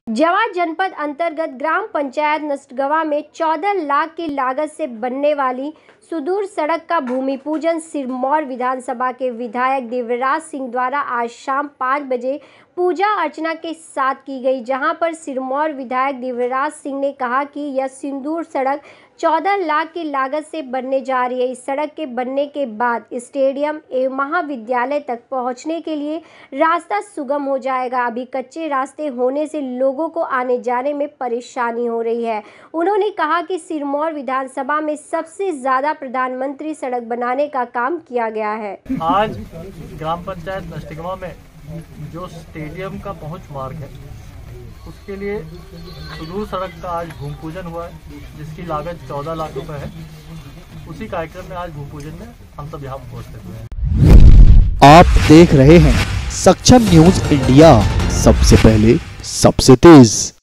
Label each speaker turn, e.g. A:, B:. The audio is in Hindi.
A: जवा जनपद अंतर्गत ग्राम पंचायत नष्टगवा में 14 लाख की लागत से बनने वाली सुदूर सड़क का भूमि पूजन सिरमौर विधानसभा के विधायक देवराज सिंह द्वारा आज शाम 5 बजे पूजा अर्चना के साथ की गई, जहां पर सिरमौर विधायक देवराज सिंह ने कहा कि यह सुदूर सड़क 14 लाख की लागत से बनने जा रही है। इस सड़क के बनने के बाद स्टेडियम एवं महाविद्यालय तक पहुंचने के लिए रास्ता सुगम हो जाएगा। अभी कच्चे रास्ते होने से लोगों को आने जाने में परेशानी हो रही है। उन्होंने कहा कि सिरमौर विधानसभा में सबसे ज़्यादा प्रधानमंत्री सड़क बनाने का काम किया गया है।
B: आज ग्राम पंचायत नष्टगवा में जो स्टेडियम का पहुंच मार्ग है उसके लिए सुदूर सड़क का आज भूमि पूजन हुआ है, जिसकी लागत 14 लाख रुपए है। उसी कार्यक्रम में आज भूमि पूजन में हम सब यहाँ उपस्थित हुए हैं।
C: आप देख रहे हैं सक्षम न्यूज इंडिया, सबसे पहले सबसे तेज।